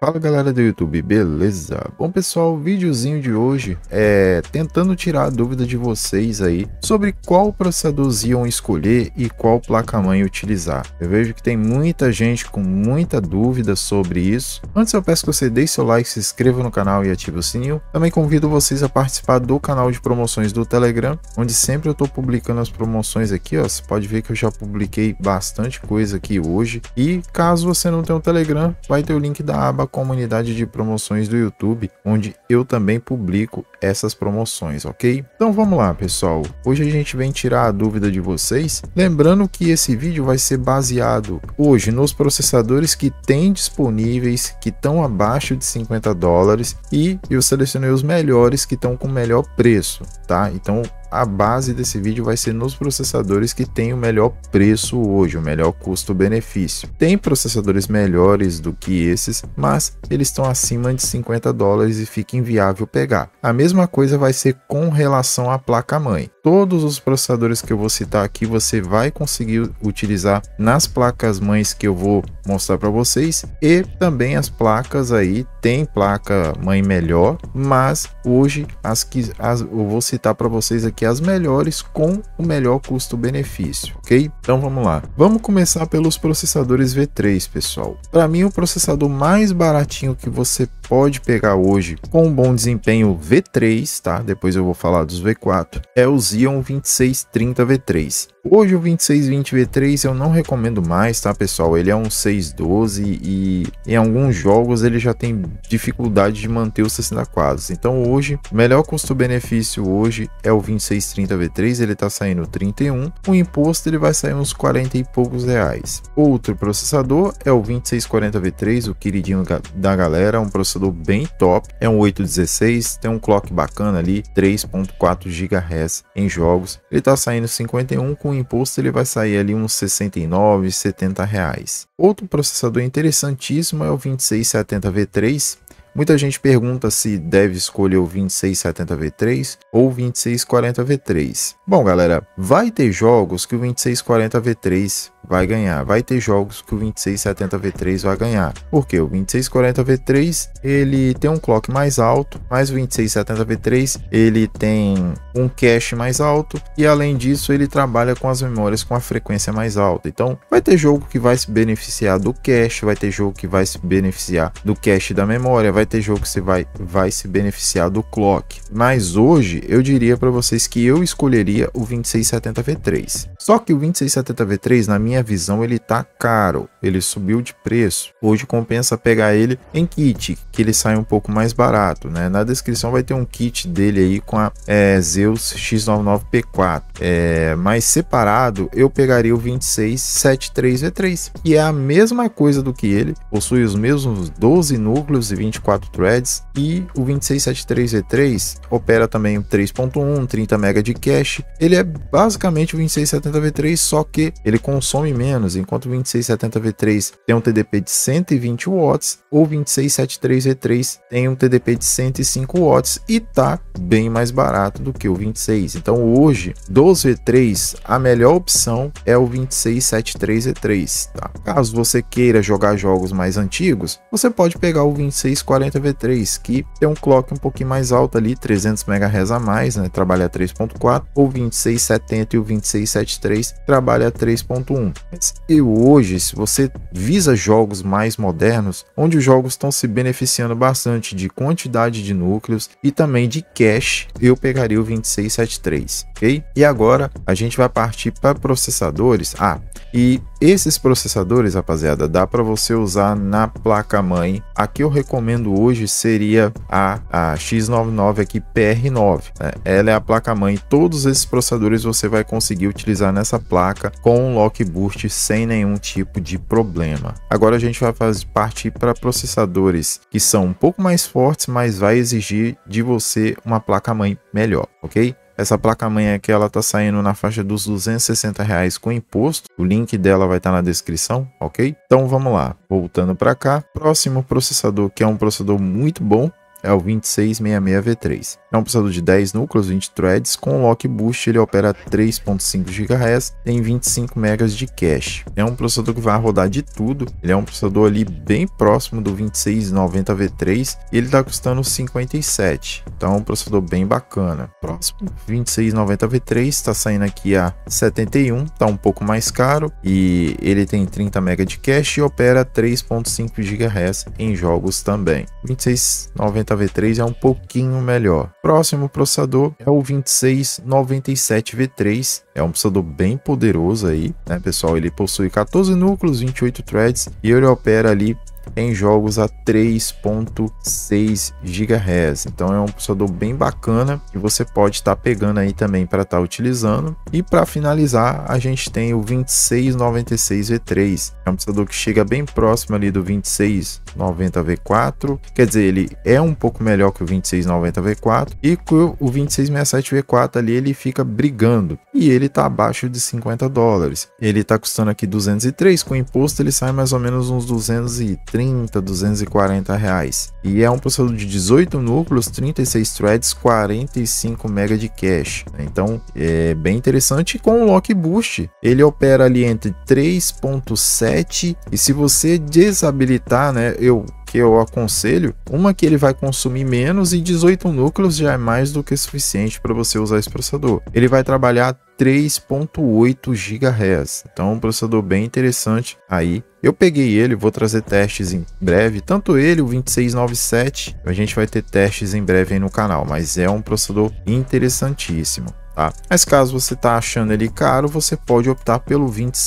Fala galera do YouTube, beleza? Bom pessoal, o videozinho de hoje é tentando tirar a dúvida de vocês aí sobre qual processador Xeon escolher e qual placa-mãe utilizar. Eu vejo que tem muita gente com muita dúvida sobre isso. Antes eu peço que você deixe seu like, se inscreva no canal e ative o sininho. Também convido vocês a participar do canal de promoções do Telegram, onde sempre eu estou publicando as promoções aqui, ó. Você pode ver que eu já publiquei bastante coisa aqui hoje. E caso você não tenha o Telegram, vai ter o link da aba comunidade de promoções do YouTube, onde eu também publico essas promoções, ok? Então vamos lá, pessoal. Hoje a gente vem tirar a dúvida de vocês, lembrando que esse vídeo vai ser baseado hoje nos processadores que tem disponíveis, que estão abaixo de $50, e eu selecionei os melhores que estão com o melhor preço, tá? Então a base desse vídeo vai ser nos processadores que tem o melhor preço hoje, o melhor custo-benefício. Tem processadores melhores do que esses, mas eles estão acima de $50 e fica inviável pegar. A mesma coisa vai ser com relação à placa-mãe. Todos os processadores que eu vou citar aqui você vai conseguir utilizar nas placas-mães que eu vou mostrar para vocês, e também as placas aí, tem placa-mãe melhor, mas hoje eu vou citar para vocês aqui as melhores com o melhor custo-benefício, ok? Então vamos lá. Vamos começar pelos processadores V3, pessoal. Para mim, o processador mais baratinho que você pode pegar hoje com um bom desempenho V3, tá? Depois eu vou falar dos V4, é o Xeon 2630 V3. Hoje o 2620 V3 eu não recomendo mais, tá, pessoal? Ele é um 612 e em alguns jogos ele já tem dificuldade de manter os 60 quadros. Então hoje, o melhor custo-benefício hoje é o 2630 V3, ele tá saindo 31, o imposto ele vai sair uns 40 e poucos reais. Outro processador é o 2640 V3, o queridinho da galera, um processador bem top, é um 816, tem um clock bacana ali, 3.4 GHz em jogos, ele tá saindo 51, com o imposto ele vai sair ali uns 69, 70 reais. Outro processador interessantíssimo é o 2670 V3. Muita gente pergunta se deve escolher o 2670 V3 ou o 2640 V3. Bom, galera, vai ter jogos que o 2640 V3 vai ganhar, vai ter jogos que o 2670 V3 vai ganhar, porque o 2640 V3 ele tem um clock mais alto, mas o 2670 V3 ele tem um cache mais alto e além disso ele trabalha com as memórias com a frequência mais alta. Então vai ter jogo que vai se beneficiar do cache, vai ter jogo que vai se beneficiar do cache da memória, vai ter jogo que você vai se beneficiar do clock. Mas hoje eu diria para vocês que eu escolheria o 2670 V3. Só que o 2670 V3, na minha visão, ele tá caro, ele subiu de preço. Hoje compensa pegar ele em kit, que ele sai um pouco mais barato, né? Na descrição vai ter um kit dele aí com a Zeus X99P4. Mas separado eu pegaria o 2673 V3, que é a mesma coisa do que ele, possui os mesmos 12 núcleos e 24 threads, e o 2673 V3 opera também o 3.1, 30 MB de cache. Ele é basicamente o 2670 V3, só que ele consome menos, enquanto o 2670 V3 tem um TDP de 120 watts, o 2673 V3 tem um TDP de 105 watts e tá bem mais barato do que o 26. Então hoje, dos V3, a melhor opção é o 2673 V3, tá? Caso você queira jogar jogos mais antigos, você pode pegar o 2640 V3, que tem um clock um pouquinho mais alto ali, 300 MHz a mais, né? Trabalha a 3.4, ou 2670 e o 2673 trabalha a 3.1. E hoje, se você visa jogos mais modernos, onde os jogos estão se beneficiando bastante de quantidade de núcleos e também de cache, eu pegaria o 2673, ok? E agora a gente vai partir para processadores. E esses processadores, rapaziada, dá para você usar na placa-mãe. A que eu recomendo hoje seria a X99 aqui PR9, né? Ela é a placa-mãe. Todos esses processadores você vai conseguir utilizar nessa placa com um lock boost sem nenhum tipo de problema. Agora a gente vai partir para processadores que são um pouco mais fortes, mas vai exigir de você uma placa-mãe melhor, ok? Essa placa-mãe aqui, ela tá saindo na faixa dos R$260 com imposto. O link dela vai estar na descrição, ok? Então vamos lá, voltando para cá. Próximo processador, que é um processador muito bom, é o 2666V3. É um processador de 10 núcleos, 20 threads, com lock boost, ele opera 3.5 GHz, tem 25 MB de cache. É um processador que vai rodar de tudo, ele é um processador ali bem próximo do 2690V3 e ele está custando 57, então é um processador bem bacana. Próximo, 2690V3 está saindo aqui a 71, está um pouco mais caro e ele tem 30 MB de cache e opera 3.5 GHz em jogos também. 2690V3 é um pouquinho melhor. Próximo processador é o 2697V3, é um processador bem poderoso aí, né, pessoal? Ele possui 14 núcleos, 28 threads e ele opera ali em jogos a 3.6 GHz. Então é um processador bem bacana que você pode estar pegando aí também para estar utilizando. E para finalizar, a gente tem o 2696V3. É um processador que chega bem próximo ali do 2690V4. Quer dizer, ele é um pouco melhor que o 2690V4 e com o 2667V4 ali ele fica brigando. E ele está abaixo de $50. Ele está custando aqui 203, com imposto ele sai mais ou menos uns 230, 240 reais. E é um processador de 18 núcleos, 36 threads, 45 MB de cache. Então é bem interessante. Com o lock boost ele opera ali entre 3.7 e se você desabilitar, né, que eu aconselho, uma que ele vai consumir menos e 18 núcleos já é mais do que suficiente para você usar esse processador. Ele vai trabalhar 3.8 GHz, então é um processador bem interessante aí. Eu peguei ele, vou trazer testes em breve, tanto ele, o 2697, a gente vai ter testes em breve aí no canal, mas é um processador interessantíssimo. Tá? Mas caso você tá achando ele caro, você pode optar pelo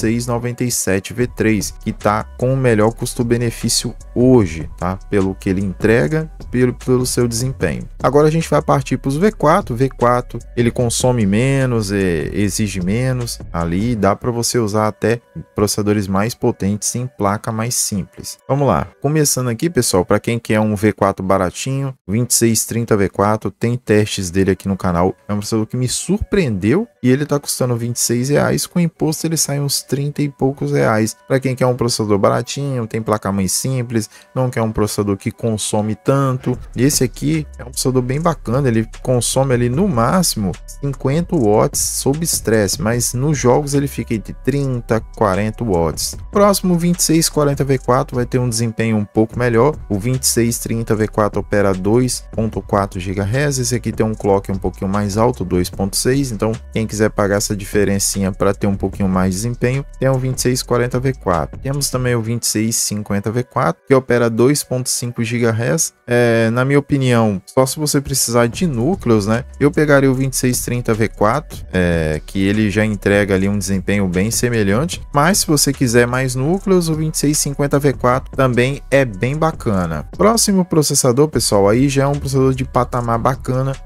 2697V3, que tá com o melhor custo-benefício hoje, tá? Pelo que ele entrega, pelo seu desempenho. Agora a gente vai partir para os V4. V4 ele consome menos, exige menos, ali dá para você usar até processadores mais potentes em placa mais simples. Vamos lá, começando aqui, pessoal, para quem quer um V4 baratinho, 2630V4, tem testes dele aqui no canal. É um processador que me surpreendeu e ele tá custando R$26, com imposto ele sai uns 30 e poucos reais. Para quem quer um processador baratinho, tem placa-mãe simples, não quer um processador que consome tanto. Esse aqui é um processador bem bacana, ele consome ali no máximo 50 watts sob estresse, mas nos jogos ele fica entre 30 e 40 watts. Próximo, 2640V4 vai ter um desempenho um pouco melhor. O 2630V4 opera 2.4 GHz, esse aqui tem um clock um pouquinho mais alto, 2.6, então quem quiser pagar essa diferencinha para ter um pouquinho mais de desempenho, tem o 2640V4. Temos também o 2650V4, que opera 2.5 GHz. Na minha opinião, só se você precisar de núcleos, né? Eu pegaria o 2630V4, que ele já entrega ali um desempenho bem semelhante, mas se você quiser mais núcleos, o 2650V4 também é bem bacana. Próximo processador, pessoal, aí já é um processador de patamar bacana,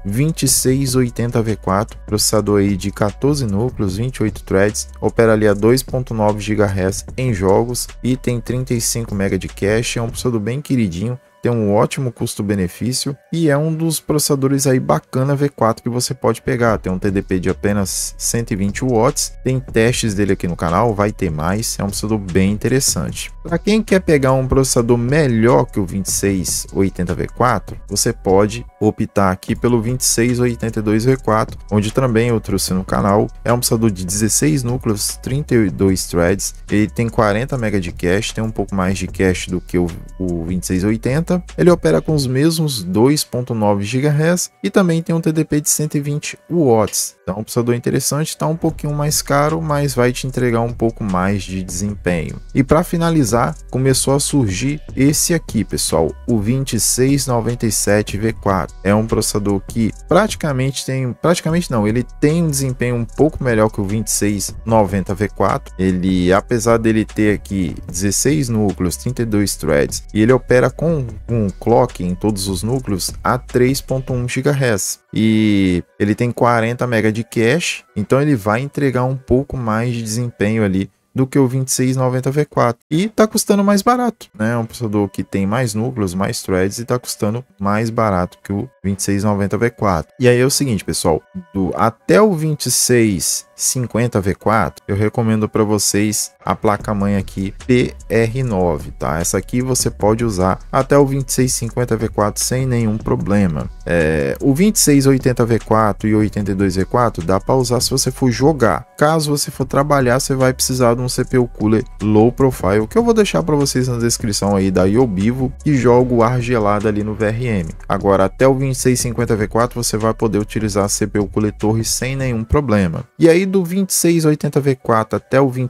2680V4, processador aí de 14 núcleos, 28 threads, opera ali a 2.9 GHz em jogos e tem 35 MB de cache, é um processador bem queridinho, tem um ótimo custo-benefício e é um dos processadores aí bacana V4 que você pode pegar. Tem um TDP de apenas 120 watts, tem testes dele aqui no canal, vai ter mais, é um processador bem interessante. Para quem quer pegar um processador melhor que o 2680V4, você pode optar aqui pelo 2682V4, onde também eu trouxe no canal. É um processador de 16 núcleos, 32 threads, ele tem 40 MB de cache, tem um pouco mais de cache do que o 2680. Ele opera com os mesmos 2.9 GHz e também tem um TDP de 120 watts. Então, um processador interessante, está um pouquinho mais caro, mas vai te entregar um pouco mais de desempenho. E para finalizar, começou a surgir esse aqui, pessoal, o 2697V4. É um processador que ele tem um desempenho um pouco melhor que o 2690V4. Ele, apesar dele ter aqui 16 núcleos, 32 threads, e ele opera com um clock em todos os núcleos a 3.1 GHz e ele tem 40 MB de cache, então ele vai entregar um pouco mais de desempenho ali do que o 2690V4 e tá custando mais barato, né? É um processador que tem mais núcleos, mais threads e tá custando mais barato que o 2690V4. E aí é o seguinte, pessoal, até o 2650V4, eu recomendo para vocês a placa-mãe aqui PR9, tá? Essa aqui você pode usar até o 2650V4 sem nenhum problema. O 2680V4 e 82V4 dá para usar se você for jogar. Caso você for trabalhar, você vai precisar de um CPU cooler low profile, que eu vou deixar para vocês na descrição aí da Yobivo, que joga o ar gelado ali no VRM. Agora, até o 2650V4 você vai poder utilizar a CPU cooler torre sem nenhum problema. E aí do 2680V4 até o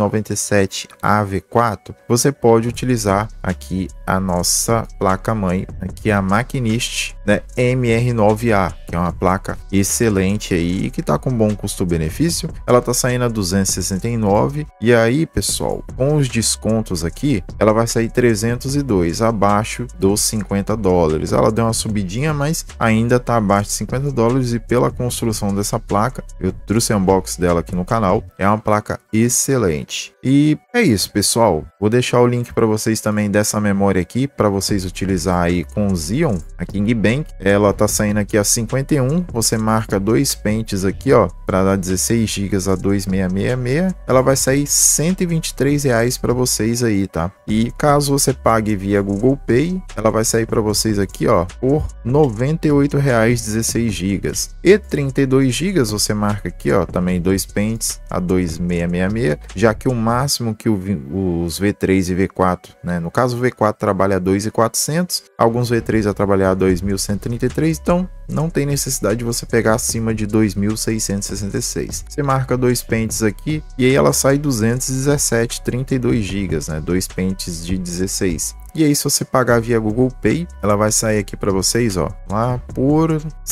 2697AV4, você pode utilizar aqui a nossa placa-mãe, aqui a Machinist, né, MR9A, que é uma placa excelente aí, que tá com bom custo-benefício. Ela tá saindo a 269 e aí, pessoal, com os descontos aqui, ela vai sair 302, abaixo dos $50. Ela deu uma subidinha, mas ainda tá abaixo de $50 e pela construção dessa placa, eu trouxe o unboxing dela aqui no canal, é uma placa excelente. E é isso, pessoal. Vou deixar o link para vocês também dessa memória aqui, para vocês utilizar aí com o Xeon, a King Bank. Ela tá saindo aqui a 51, você marca dois pentes aqui, ó, para dar 16 GB a 2666. Ela vai sair R$123 para vocês aí, tá? E caso você pague via Google Pay, ela vai sair para vocês aqui, ó, por R$98 16 GB. E 32 GB você marca aqui, ó, também dois pentes a 2666, já que o máximo que os V3 e V4, né, no caso o V4 trabalha a 2.400, alguns V3 a trabalhar a 2.133, então não tem necessidade de você pegar acima de 2.666. Você marca dois pentes aqui e aí ela sai 217, 32 GB, né, dois pentes de 16. E aí, se você pagar via Google Pay, ela vai sair aqui para vocês, ó, lá por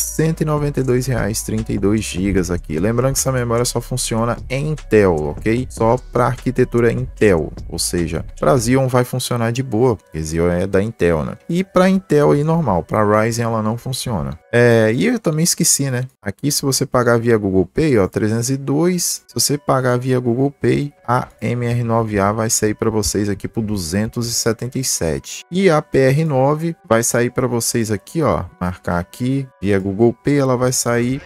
R$192, 32 GB aqui. Lembrando que essa memória só funciona em Intel, ok? Só para arquitetura Intel, ou seja, para Xeon vai funcionar de boa, porque Xeon é da Intel, né? E para Intel aí normal, para Ryzen ela não funciona. E eu também esqueci, né? Aqui, se você pagar via Google Pay, ó, 302. Se você pagar via Google Pay, a MR9A vai sair para vocês aqui por 277. E a PR9 vai sair para vocês aqui, ó, marcar aqui via Google Pay, ela vai sair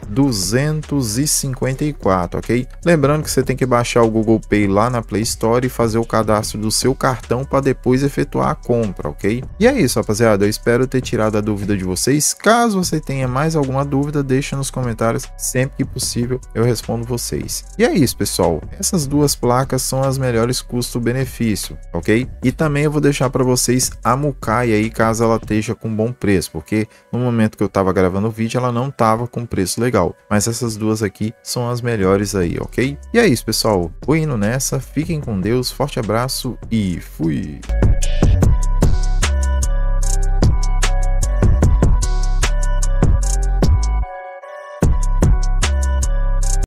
254, ok? Lembrando que você tem que baixar o Google Pay lá na Play Store e fazer o cadastro do seu cartão para depois efetuar a compra, ok? E é isso, rapaziada. Eu espero ter tirado a dúvida de vocês. Caso você tenha mais alguma dúvida, deixa nos comentários. Sempre que possível eu respondo vocês. E é isso, pessoal. Essas duas placas são as melhores custo-benefício, ok? E também eu vou deixar para vocês a Mukai aí, caso ela esteja com bom preço, porque no momento que eu estava gravando o vídeo ela não estava com preço legal, mas essas duas aqui são as melhores aí, ok? E é isso, pessoal. Vou indo nessa, fiquem com Deus, forte abraço e fui!